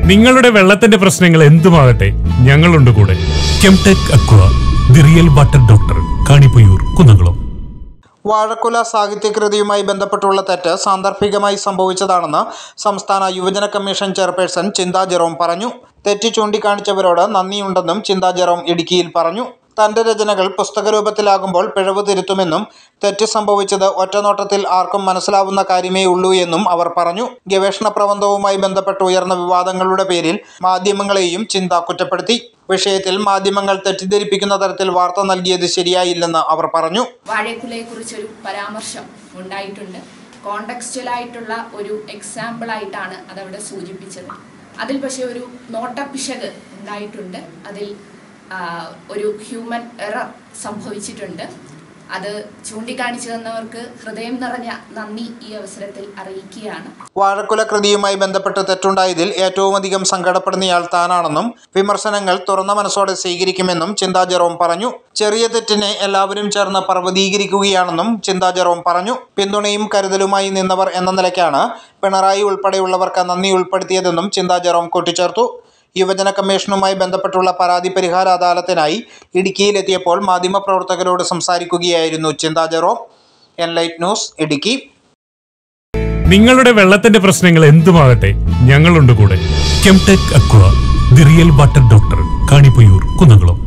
നിങ്ങളുടെ വെള്ളത്തിന്റെ പ്രശ്നങ്ങൾ എന്തുമാകട്ടെ, ഞങ്ങളുണ്ട് കൂടെ. Chemtech aqua, the real water doctor, Kanipayyur, Kunnamkulam. Vazhakkula സാഹിത്യകൃതിയുമായി ബന്ധപ്പെട്ടുള്ള തെറ്റ് സാന്ദർഭികമായി സംഭവിച്ചതാണെന്ന് സംസ്ഥാന യുവജന കമ്മീഷൻ ചെയർപേഴ്സൺ ചിന്താ ജെറോം പറഞ്ഞു. തെറ്റ് ചൂണ്ടിക്കാണിച്ചവരോട് നന്ദിയുണ്ടെന്നും ചിന്താ ജെറോം ഇടുക്കിയിൽ പറഞ്ഞു. തന്റെ രചനകൾ പുസ്തകരൂപത്തിലാകുമ്പോൾ പിഴവ് തിരുത്തുമെന്നും തെറ്റ് സംഭവിച്ചത് ഒറ്റനോട്ടത്തിൽ ആർക്കും മനസ്സിലാവുന്ന കാര്യമേ ഉള്ളൂ എന്നും അവർ പറഞ്ഞു. ഗവേഷണ പ്രബന്ധവുമായി ബന്ധപ്പെട്ട് ഉയർന്ന വിവാദങ്ങളുടെ പേരിൽ മാധ്യമങ്ങളെയും ചിന്ത കുറ്റപ്പെടുത്തി. വിഷയത്തിൽ മാധ്യമങ്ങൾ തെറ്റിദ്ധരിപ്പിക്കുന്ന തരത്തിൽ വാർത്ത നൽകിയത് ശരിയായില്ലെന്ന് അവർ പറഞ്ഞു. വാഴക്കുലയെക്കുറിച്ചൊരു പരാമർശം ഉണ്ടായിട്ടുണ്ട്. കോണ്ടെക്സ്റ്റുവലായിട്ടുള്ള ഒരു എക്സാമ്പിളായിട്ടാണ് അതവിടെ സൂചിപ്പിച്ചത്. അതിൽ പക്ഷേ ഒരു നോട്ടപ്പിശക് ഉണ്ടായിട്ടുണ്ട്. അതിൽ ഒരു ഹ്യൂമൻ എറർ സംഭവിച്ചിട്ടുണ്ട്. അത് ചൂണ്ടിക്കാണിച്ചു തന്നവർക്ക് ഹൃദയം നിറഞ്ഞ നന്ദി ഈ അവസരത്തിൽ അറിയിക്കുകയാണ്. വാഴക്കുല കൃതിയുമായി ബന്ധപ്പെട്ട് തെറ്റുണ്ടായതിൽ ഏറ്റവുമധികം സങ്കടപ്പെടുന്നയാൾ താനാണെന്നും വിമർശനങ്ങൾ തുറന്ന മനസ്സോടെ സ്വീകരിക്കുമെന്നും ചിന്താ ജെറോം പറഞ്ഞു. ചെറിയ തെറ്റിനെ എല്ലാവരും ചേർന്ന് പർവ്വതീകരിക്കുകയാണെന്നും ചിന്താ ജെറോം പറഞ്ഞു. പിന്തുണയും കരുതലുമായി നിന്നവർ എന്ന നിലയ്ക്കാണ് പിണറായി ഉൾപ്പെടെയുള്ളവർക്ക് നന്ദി ഉൾപ്പെടുത്തിയതെന്നും ചിന്താ ജെറോം കൂട്ടിച്ചേർത്തു. യുവജന കമ്മീഷനുമായി ബന്ധപ്പെട്ടുള്ള പരാതി പരിഹാര അദാലത്തിനായി ഇടുക്കിയിലെത്തിയപ്പോൾ മാധ്യമപ്രവർത്തകരോട് സംസാരിക്കുകയായിരുന്നു ചിന്താ ജെറോം. Enlight news, Idukki. നിങ്ങളുടെ വെള്ളത്തിന്റെ പ്രശ്നങ്ങൾ എന്തുമാകട്ടെ, ഞങ്ങളുണ്ട് കൂടെ. Chemtech aqua, the real water doctor, Kanipayyur, Kunnamkulam.